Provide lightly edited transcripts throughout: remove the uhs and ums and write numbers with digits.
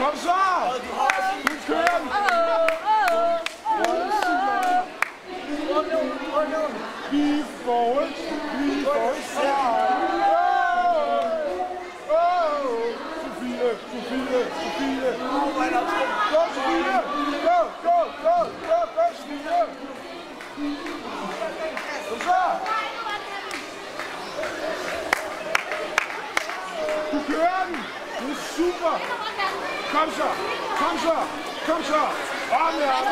Kom så! Nu kører den! Be forward! Be forward! Sofie! Sofie! Sofie! Go, Sofie! Go, go, go! Go, go, Sofie! Kom så! Du kører den! Det er super! Kom så! Kom så! Kom så! Op med ham!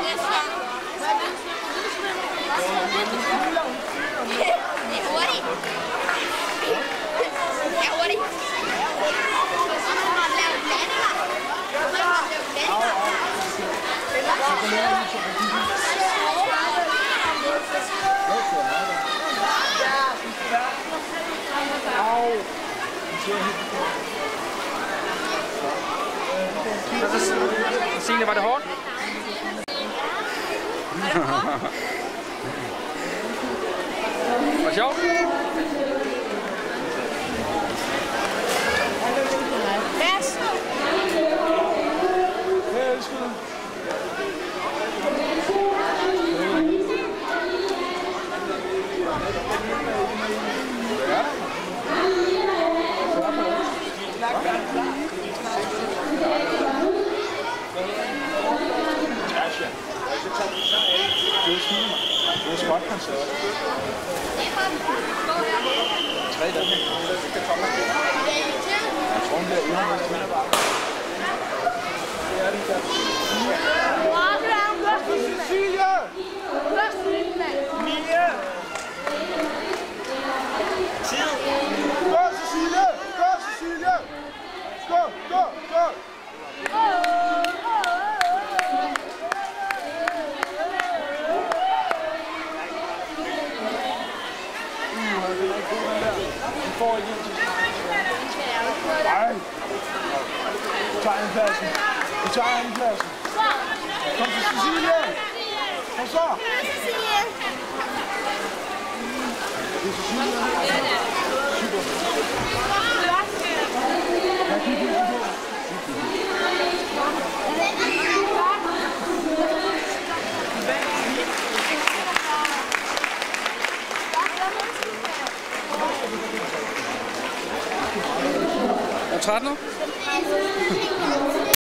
Det er hurtigt. Det er hurtigt. Signe, var det hårdt? Var det sjovt? Pas! Jeg elsker det. Det er skotkoncert. 3 dage. Jeg tror, hun bliver endnu mere. Cecilia! Mia! Tid! Gå, Cecilia! Gå, Cecilia! Gå, gå, gå! Får ikke ind til nej. Du tager andenpladsen. Du tager andenpladsen. Kom til Cecilia. Kom så. Det er Cecilia. Super. Jeg kigger på. Er du træt nu?